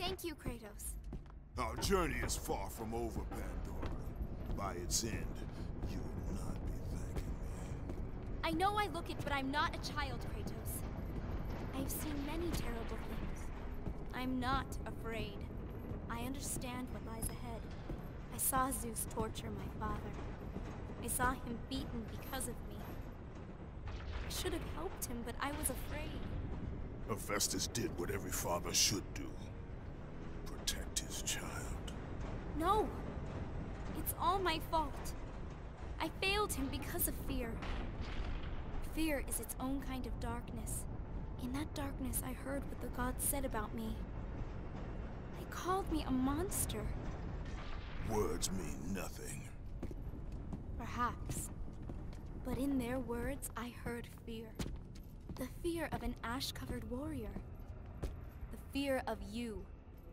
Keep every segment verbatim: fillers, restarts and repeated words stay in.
Thank you, Kratos. Our journey is far from over, Pandora. By its end, you will not be thanking me. I know I look it, but I'm not a child, Kratos. I've seen many terrible things. I'm not afraid. I understand what lies ahead. I saw Zeus torture my father. I saw him beaten because of me. I should have helped him, but I was afraid. Hephaestus did what every father should do. Protect his child. No! It's all my fault. I failed him because of fear. Fear is its own kind of darkness. In that darkness, I heard what the gods said about me. They called me a monster. Words mean nothing. Perhaps. But in their words, I heard fear. The fear of an ash-covered warrior. The fear of you.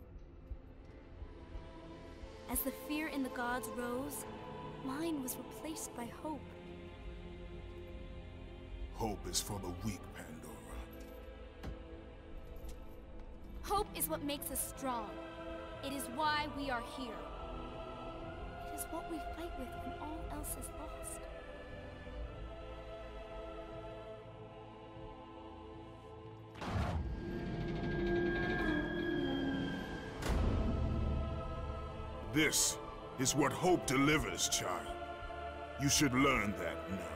As the fear in the gods rose, mine was replaced by hope. Hope is for the weak, Pandora. Hope is what makes us strong. It is why we are here. It is what we fight with when all else is lost. This is what hope delivers, child. You should learn that now.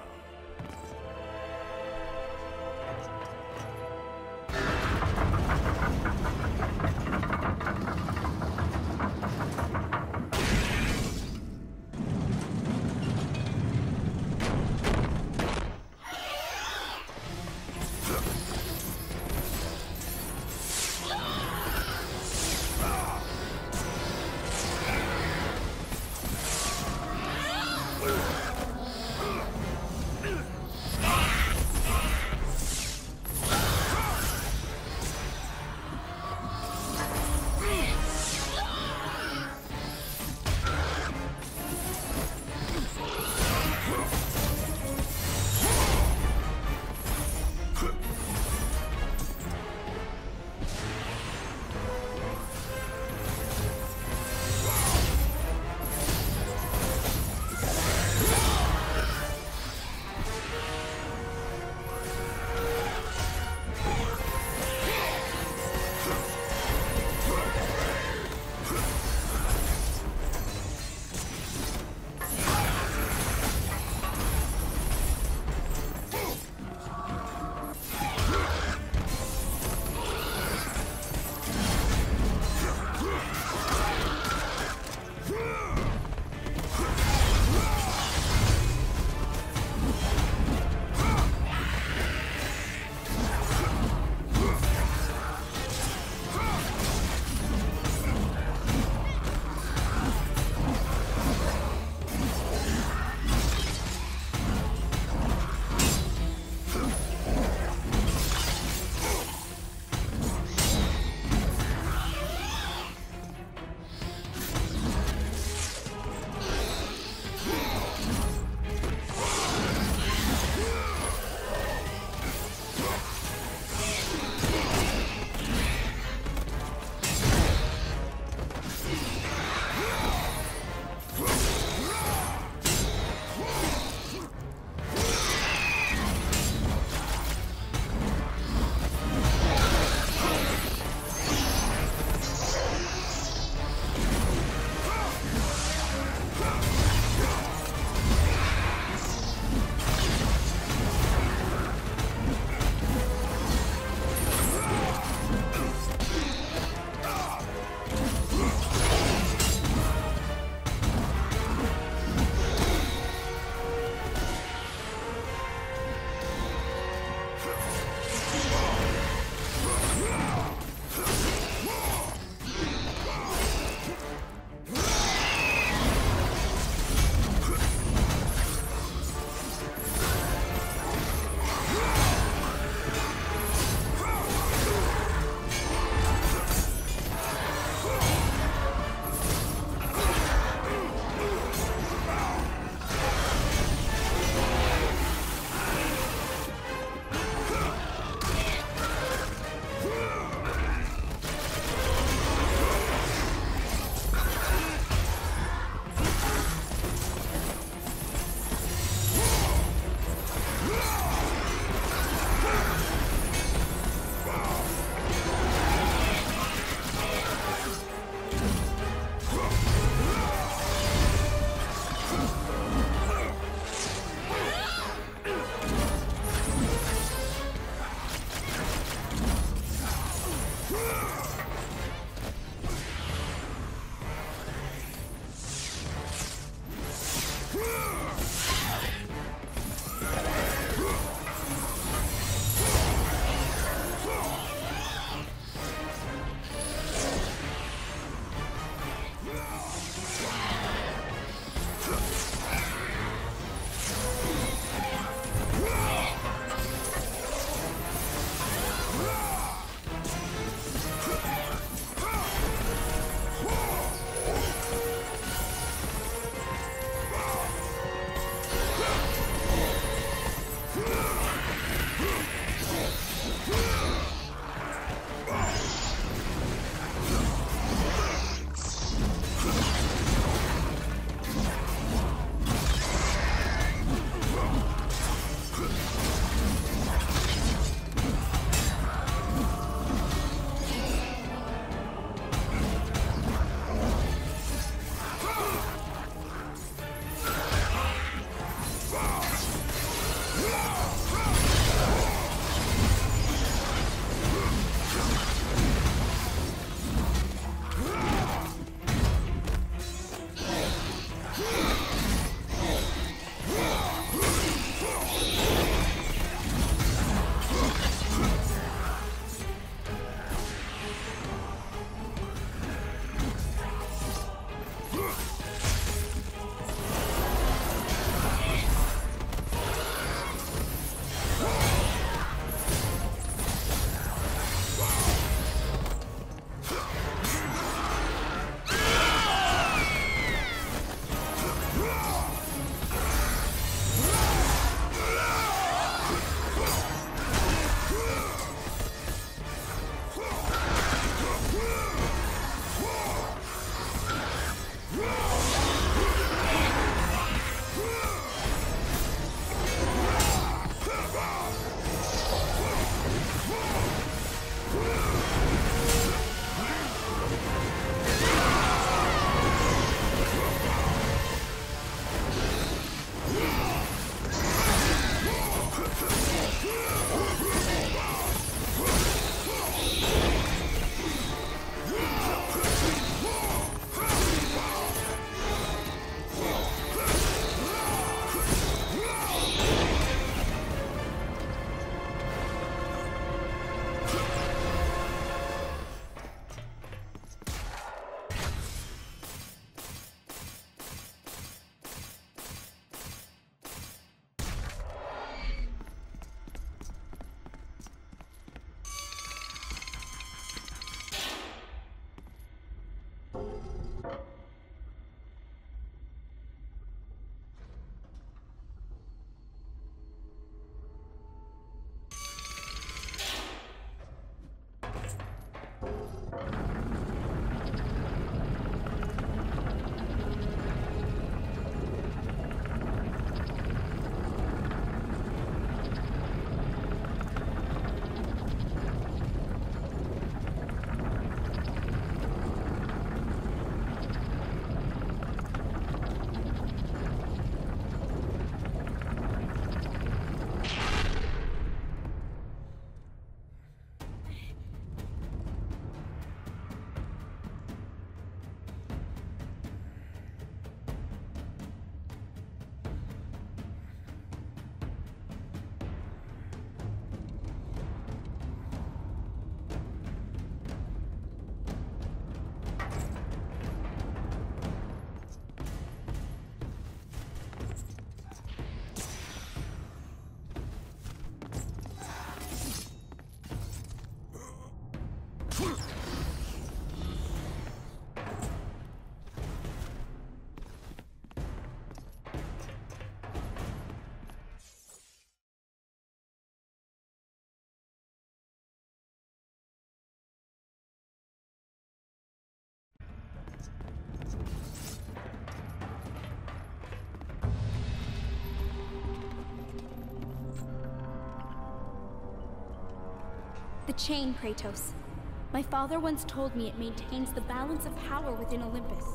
The chain, Kratos. My father once told me it maintains the balance of power within Olympus.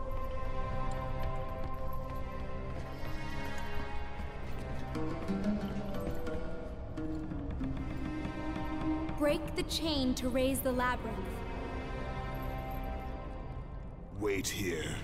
Break the chain to raise the labyrinth. Wait here.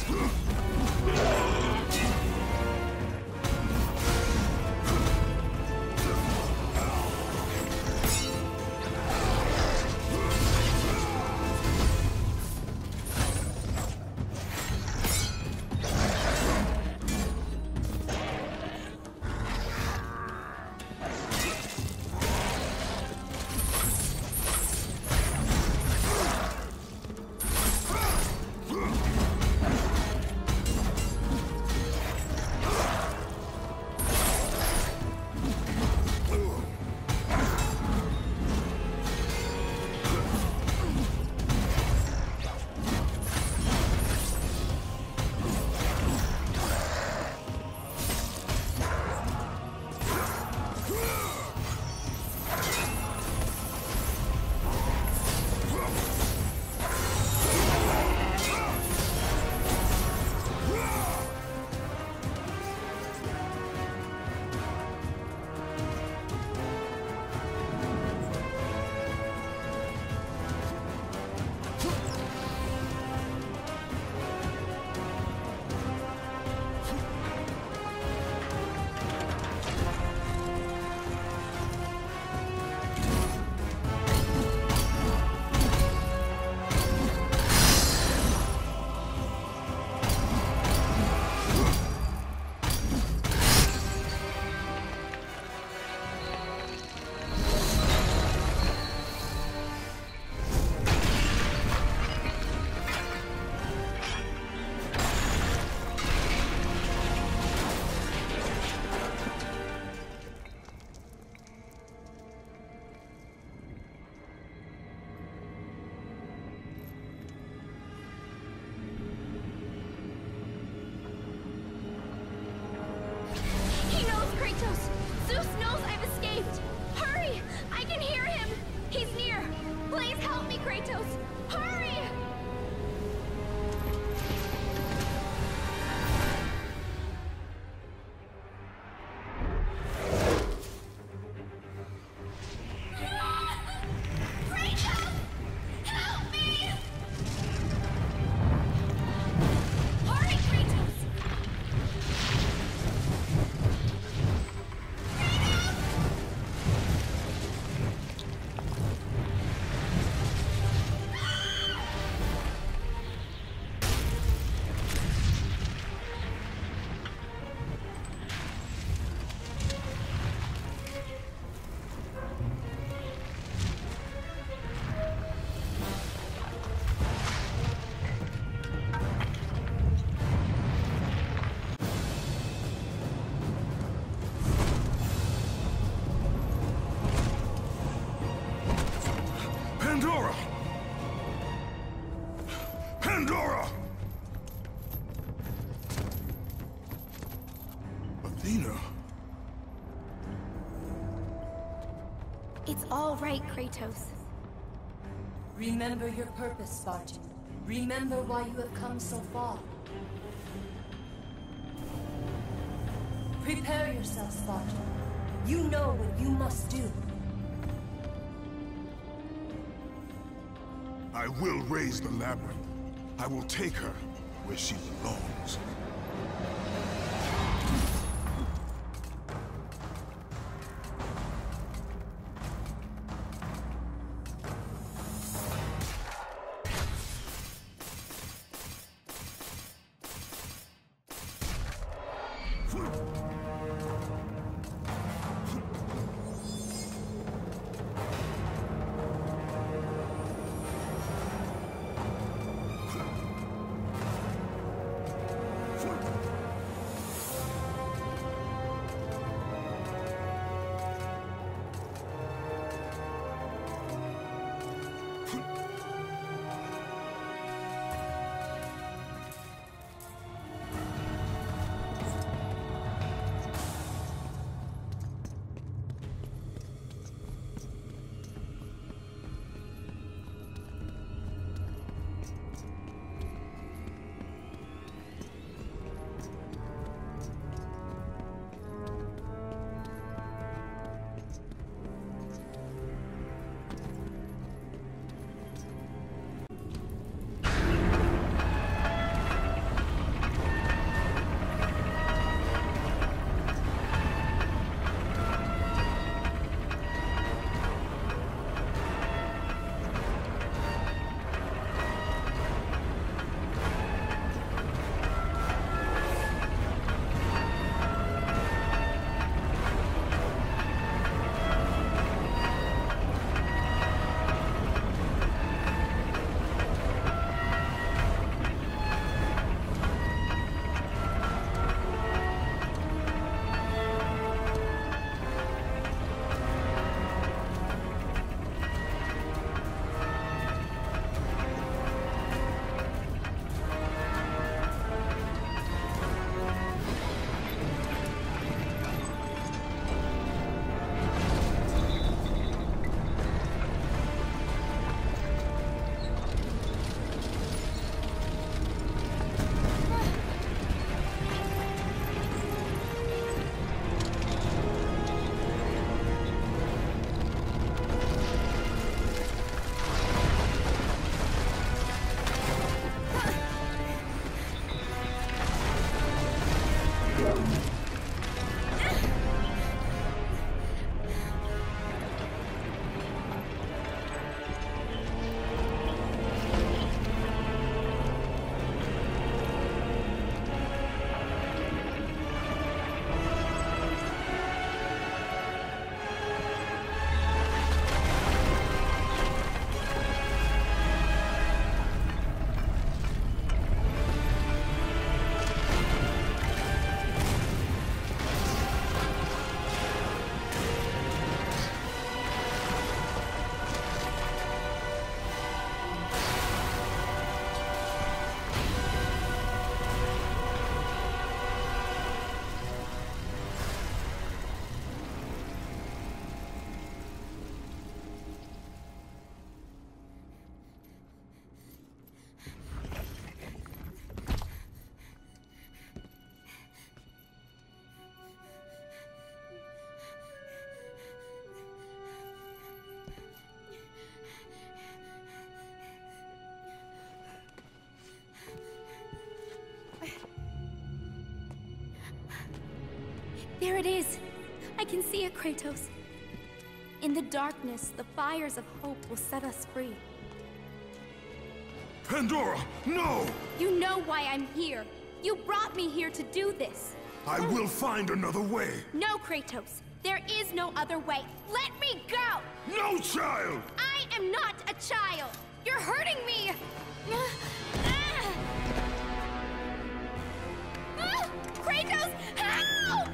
Pandora! Pandora! Athena? It's all right, Kratos. Remember your purpose, Spartan. Remember why you have come so far. Prepare yourself, Spartan. You know what you must do. I will raise the labyrinth. I will take her where she belongs. There it is! I can see it, Kratos. In the darkness, the fires of hope will set us free. Pandora, no! You know why I'm here. You brought me here to do this. I will find another way. No, Kratos. There is no other way. Let me go! No, child! I am not a child! You're hurting me! Kratos, help!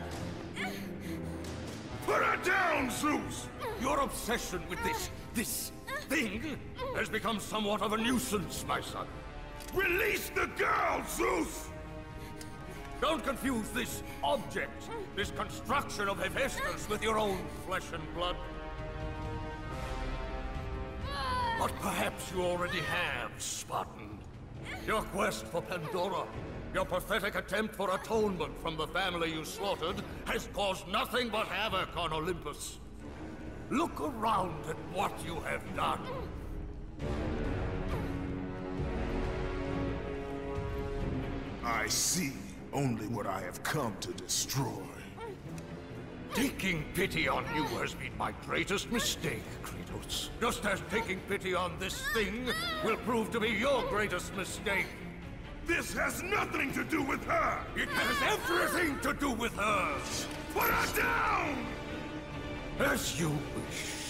Put her down, Zeus! Your obsession with this, this thing has become somewhat of a nuisance, my son. Release the girl, Zeus! Don't confuse this object, this construction of Hephaestus with your own flesh and blood. But perhaps you already have, Spartan. Your quest for Pandora, your pathetic attempt for atonement from the family you slaughtered, has caused nothing but havoc on Olympus. Look around at what you have done. I see only what I have come to destroy. Taking pity on you has been my greatest mistake, Kratos. Just as taking pity on this thing will prove to be your greatest mistake. This has nothing to do with her! It has everything to do with her! Put her down! As you wish.